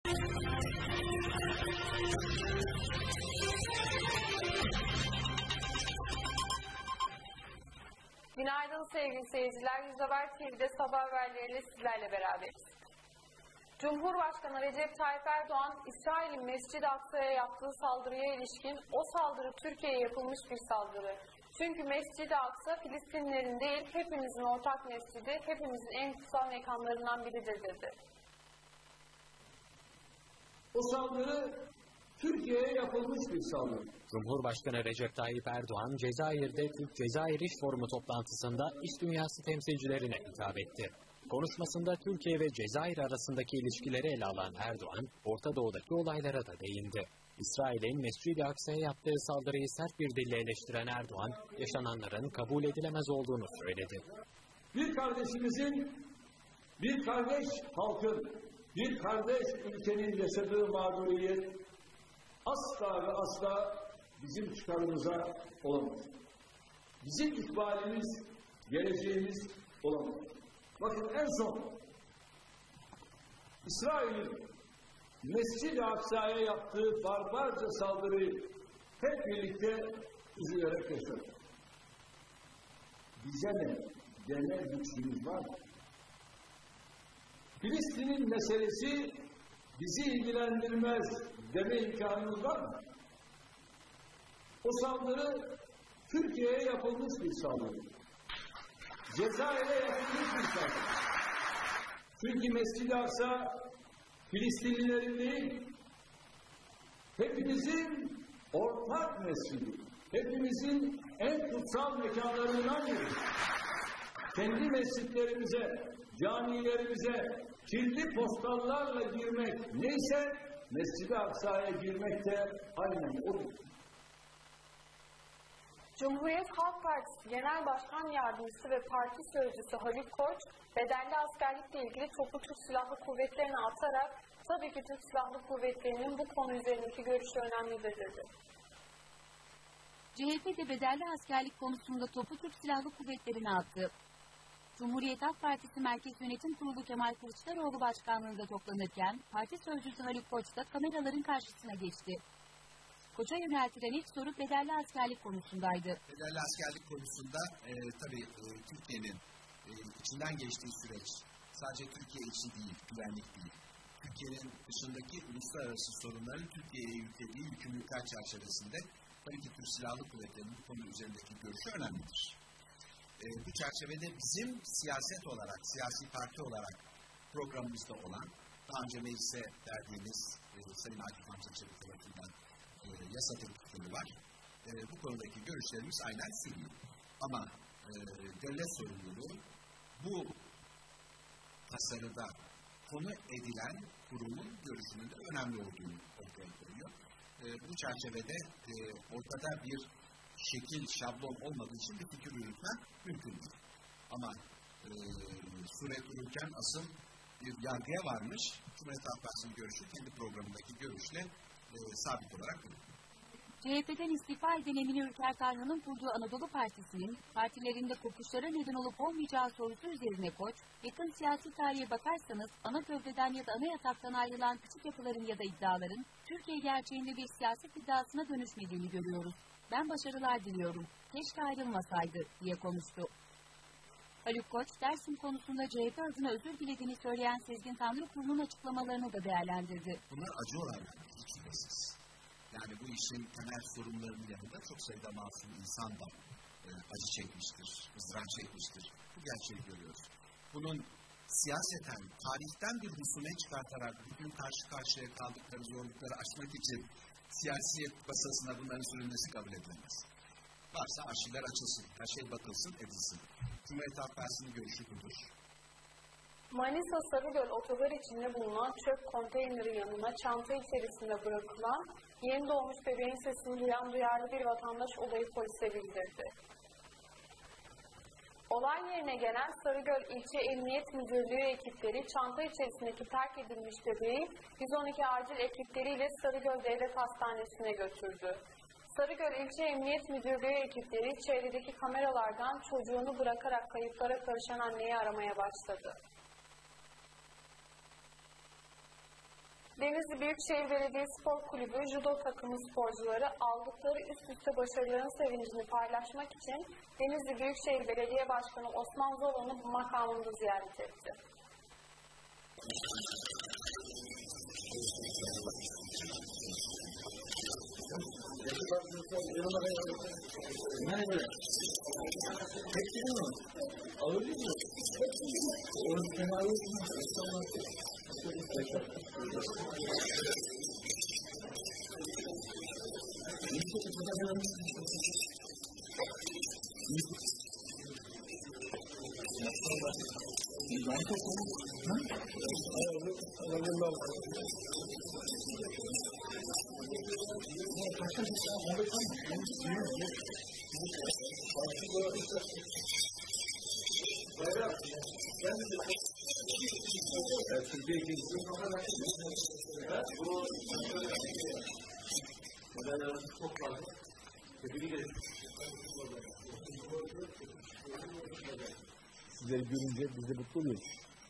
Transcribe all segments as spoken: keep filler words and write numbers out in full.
Günaydın sevgili seyirciler. Yüz Haber T V'de sabah haberleriyle sizlerle beraberiz. Cumhurbaşkanı Recep Tayyip Erdoğan, İsrail'in Mescid-i Aksa'ya yaptığı saldırıya ilişkin o saldırı Türkiye'ye yapılmış bir saldırı. Çünkü Mescid-i Aksa Filistinlilerin değil, hepimizin ortak mescidi, hepimizin en kutsal mekanlarından biridir dedi. O saldırı Türkiye'ye yapılmış bir saldırı. Cumhurbaşkanı Recep Tayyip Erdoğan, Cezayir'de Türk-Cezayir İş Forumu toplantısında iş dünyası temsilcilerine hitap etti. Konuşmasında Türkiye ve Cezayir arasındaki ilişkileri ele alan Erdoğan, Orta Doğu'daki olaylara da değindi. İsrail'in Mescid-i Aksa'ya yaptığı saldırıyı sert bir dille eleştiren Erdoğan, yaşananların kabul edilemez olduğunu söyledi. Bir kardeşimizin, bir kardeş halkın, bir kardeş ülkenin yaşadığı mağduriyet asla ve asla bizim çıkarımıza olamaz. Bizim ikbalimiz, geleceğimiz olamaz. Bakın en son İsrail'in Mescid-i Aksa'ya yaptığı barbarca saldırıyı hep birlikte üzülerek yaşadık. Bize ne? Deme güçlüğümüz var mı? Filistin'in meselesi bizi ilgilendirmez deme imkanımız var mı? O saldırı Türkiye'ye yapılmış bir saldırı. Cezayir'e yapılmış bir saldırı. Çünkü Mescid-i Aksa Filistinlilerin değil, hepimizin ortak mescidi, hepimizin en kutsal mekanlarından biri. Kendi mescitlerimize, camilerimize kirli postallarla girmek neyse, Mescid-i Aksa'ya girmek de aynen odur. Cumhuriyet Halk Partisi Genel Başkan Yardımcısı ve Parti Sözcüsü Haluk Koç, bedelli askerlikle ilgili topu Türk Silahlı Kuvvetleri'ne atarak, tabii ki Türk Silahlı Kuvvetleri'nin bu konu üzerindeki görüşü önemlidir dedi. C H P de bedelli askerlik konusunda topu Türk Silahlı Kuvvetleri'ne attı. Cumhuriyet Halk Partisi Merkez Yönetim Kurulu Kemal Kılıçdaroğlu başkanlığında toplanırken, parti sözcüsü Haluk Koç da kameraların karşısına geçti. Koç'a yöneltilen ilk soru bedelli askerlik konusundaydı. Bedelli askerlik konusunda e, tabii e, Türkiye'nin e, içinden geçtiği süreç sadece Türkiye için değil, güvenlik değil. Türkiye'nin dışındaki uluslararası sorunların Türkiye'ye yüklediği yükümlülükler çerçevesinde tabii ki Türk Silahlı Kuvvetleri'nin bu konu üzerindeki görüşü önemlidir. E, bu çerçevede bizim siyaset olarak, siyasi parti olarak programımızda olan, daha önce meclise verdiğimiz e, Sayın Akif Hamza Çelik tarafından e, yasa teklifleri var. E, bu konudaki görüşlerimiz aynen sürüyor. Ama e, devlet sorumluluğu bu tasarıda konu edilen kurumun görüşünün de önemli olduğunu ortaya koyuyor. E, bu çerçevede e, ortada bir şekil, şablon olmadığı için bir fikir yürütmek mümkün değil. Ama e, süre dururken asıl bir yargıya varmış. Cumhuriyet Halk Partisi'nin görüşü kendi programındaki görüşle e, sabit olarak duruyor. C H P'den istifa eden Emine Ülker Tarhan'ın kurduğu Anadolu Partisi'nin partilerinde kopuşlara neden olup olmayacağı sorusu üzerine Koç, yakın siyasi tarihe bakarsanız ana gövdeden ya da ana yataktan ayrılan küçük yapıların ya da iddiaların Türkiye gerçeğinde bir siyaset iddiasına dönüşmediğini görüyoruz. Ben başarılar diliyorum. Keşke ayrılmasaydı diye konuştu. Haluk Koç, Dersim konusunda C H P adına özür dilediğini söyleyen Sezgin Tanrıkulu'nun açıklamalarını da değerlendirdi. Bunlar acı olaylar, hiç şüphesiz. Yani bu işin temel sorunlarının yanında çok sayıda masum insan da e, acı çekmiştir, ızdırap çekmiştir. Bu gerçeği görüyoruz. Bunun siyaseten, tarihten bir husumet çıkartarak bugün karşı karşıya kaldıkları zorlukları aşmak için siyasiyet masasına bunların sürülmesi kabul edilemez. Varsa arşivler açılsın, her şey bakılsın, edilsin. Cumhuriyet Halk Partisi'nin görüşü budur. Manisa Sarıgöl otogar içinde bulunan çöp konteyneri yanına çanta içerisinde bırakılan yeni doğmuş bebeğin sesini duyan duyarlı bir vatandaş olayı polise bildirdi. Olay yerine gelen Sarıgöl İlçe Emniyet Müdürlüğü ekipleri çanta içerisindeki terk edilmiş bebeği yüz on iki acil ekipleriyle Sarıgöl Devlet Hastanesi'ne götürdü. Sarıgöl İlçe Emniyet Müdürlüğü ekipleri çevredeki kameralardan çocuğunu bırakarak kayıplara karışan anneyi aramaya başladı. Denizli Büyükşehir Belediye Spor Kulübü judo takımı sporcuları aldıkları üst üste başarıların sevincini paylaşmak için Denizli Büyükşehir Belediye Başkanı Osman Zolo'nu makamında ziyaret etti. Sizleri görünce biz de mutlu oluyoruz.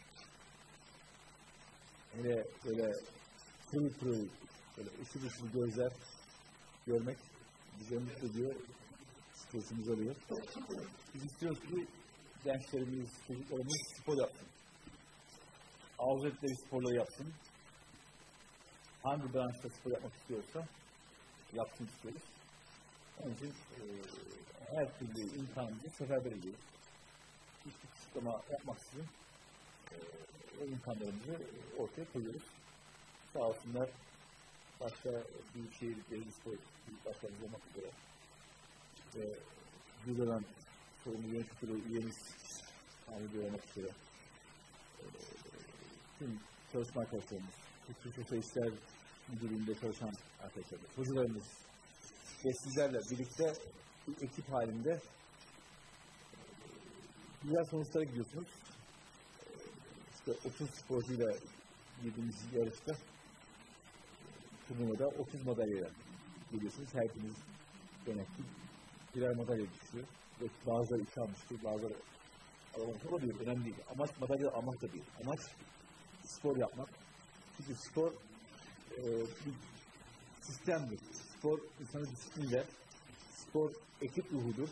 Öyle böyle pırıl pırıl, böyle ışıl ışıl gözler görmek bize mutlu ediyor, stresimiz oluyor. Biz istiyoruz ki gençlerimiz, çocuklarımız spor yapsın. Arzu ettikleri sporları yapsın. Hangi branşta spor yapmak istiyorsa yapsın istiyoruz. Onun için e, her türlü imkanımızı seferber ediyoruz. Hiçbir kısıtlama yapmaksızın e, o imkanlarımızı ortaya koyuyoruz. Sağ olsunlar, başta Büyükşehir Belediye Spor başkanımız olmak üzere ve Gülören sorumlu yönetim kurulu üyemiz sahibi olmak üzere e, tüm çalışma arkadaşlarımız, Türk Sosyal İşler Müdürlüğü'nde çalışan arkadaşlarımız, hocalarımız ve sizlerle birlikte bir ekip halinde güzel sonuçlara gidiyorsunuz. İşte otuz sporcuyla girdiğimiz yarışta turnuvada otuz madalya geliyorsunuz. Herkes demek ki birer madalya düşüyor. Ve bazıları iki almıştır, bazıları alamamıştır. O değil, önemli değil. Amaç madalya almak da değil. Amaç spor yapmak. Çünkü spor e, bir sistemdir. Spor insanı disiplinler. Spor ekip ruhudur.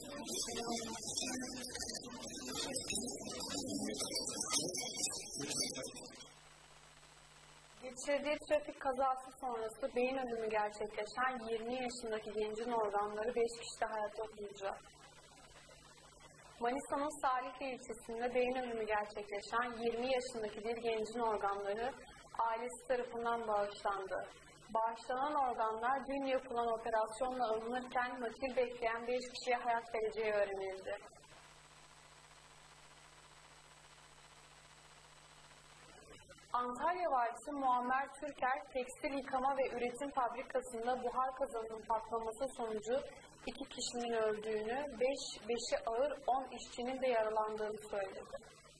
Geçirdiği trafik kazası sonrası beyin ölümü gerçekleşen yirmi yaşındaki gencin organları beş kişi de hayatta bulunacak. Manisa'nın Salihli ilçesinde beyin ölümü gerçekleşen yirmi yaşındaki bir gencin organları ailesi tarafından bağışlandı. Bağışlanan organlar dün yapılan operasyonla alınırken nakil bekleyen beş kişiye hayat vereceği öğrenildi. Antalya Valisi Muammer Türker, tekstil yıkama ve üretim fabrikasında buhar kazanının patlaması sonucu iki kişinin öldüğünü, beş, beşi ağır, on işçinin de yaralandığını söyledi.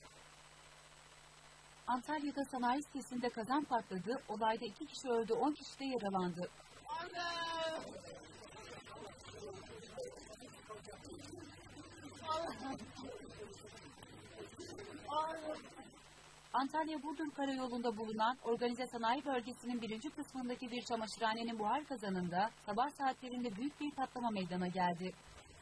Antalya'da sanayi sitesinde kazan patladı, olayda iki kişi öldü, on kişi de yaralandı. Antalya-Burdur Karayolu'nda bulunan Organize Sanayi Bölgesi'nin birinci kısmındaki bir çamaşırhanenin buhar kazanında sabah saatlerinde büyük bir patlama meydana geldi.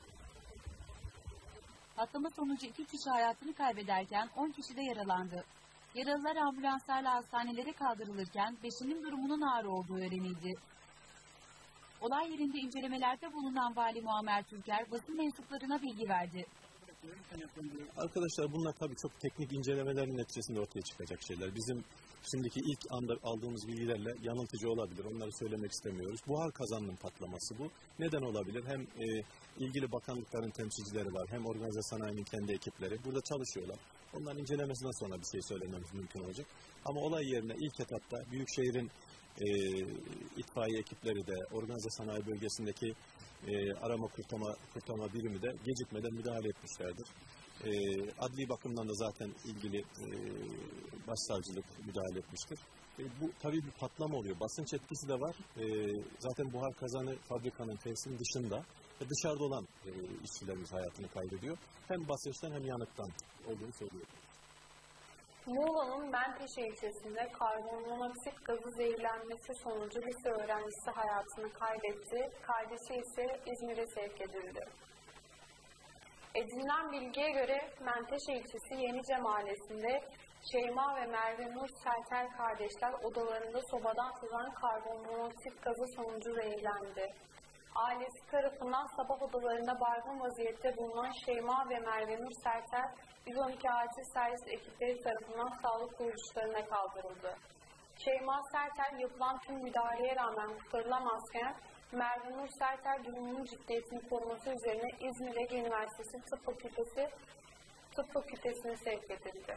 Patlama sonucu iki kişi hayatını kaybederken on kişi de yaralandı. Yaralılar ambulanslarla hastanelere kaldırılırken beşinin durumunun ağır olduğu öğrenildi. Olay yerinde incelemelerde bulunan Vali Muammer Türker basın mensuplarına bilgi verdi. Arkadaşlar bunlar tabii çok teknik incelemelerin neticesinde ortaya çıkacak şeyler. Bizim şimdiki ilk anda aldığımız bilgilerle yanıltıcı olabilir. Onları söylemek istemiyoruz. Buhar kazanının patlaması bu. Neden olabilir? Hem e, ilgili bakanlıkların temsilcileri var, hem organize sanayinin kendi ekipleri burada çalışıyorlar. Onların incelemesinden sonra bir şey söylememiz mümkün olacak. Ama olay yerine ilk etapta Büyükşehir'in e, itfaiye ekipleri de organize sanayi bölgesindeki E, arama kurtarma, kurtarma birimi de gecikmeden müdahale etmişlerdir. E, adli bakımdan da zaten ilgili e, başsavcılık müdahale etmiştir. E, bu tabii bir patlama oluyor. Basınç etkisi de var. E, zaten buhar kazanı fabrikanın tesisinin dışında ve dışarıda olan e, işçilerimiz hayatını kaybediyor. Hem basınçtan hem yanıktan olduğunu söylüyor. Muğla'nın Menteşe ilçesinde karbonmonoksit gazı zehirlenmesi sonucu lise öğrencisi hayatını kaybetti, kardeşi ise İzmir'e sevk edildi. Edinilen bilgiye göre Menteşe ilçesi Yenice mahallesinde Şeyma ve Merve Nur Sertel kardeşler odalarında sobadan sızan karbonmonoksit gazı sonucu zehirlendi. Ailesi tarafından sabah odalarında baygın vaziyette bulunan Şeyma ve Merve Nur Sertel, yüz on iki acil servis ekipleri tarafından sağlık kuruluşlarına kaldırıldı. Şeyma Sertel yapılan tüm müdahaleye rağmen kurtarılamazken, Merve Nur Sertel durumunun ciddiyetini koruması üzerine İzmir Ege Üniversitesi Tıp Fakültesi Tıp Fakültesi'ne sevk edildi.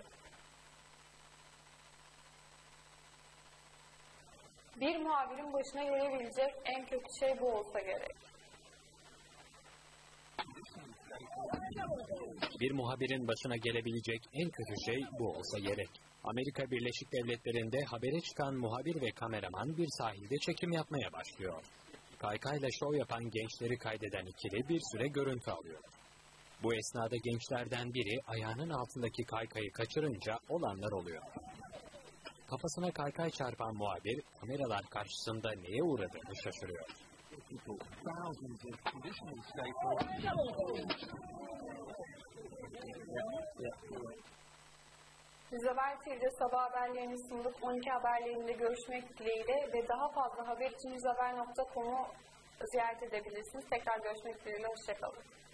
Bir muhabirin başına gelebilecek en kötü şey bu olsa gerek. Bir muhabirin başına gelebilecek en kötü şey bu olsa gerek. Amerika Birleşik Devletleri'nde habere çıkan muhabir ve kameraman bir sahilde çekim yapmaya başlıyor. Kaykayla şov yapan gençleri kaydeden ikili bir süre görüntü alıyor. Bu esnada gençlerden biri ayağının altındaki kaykayı kaçırınca olanlar oluyor. Kafasına kaykay çarpan muhabir kameralar karşısında neye uğradığını şaşırıyor. Yüz Haber T V'de sabah haberlerini sunduk. on iki haberlerinde görüşmek dileğiyle ve daha fazla haber için yüz haber nokta com'u ziyaret edebilirsiniz. Tekrar görüşmek dileğiyle. Hoşçakalın.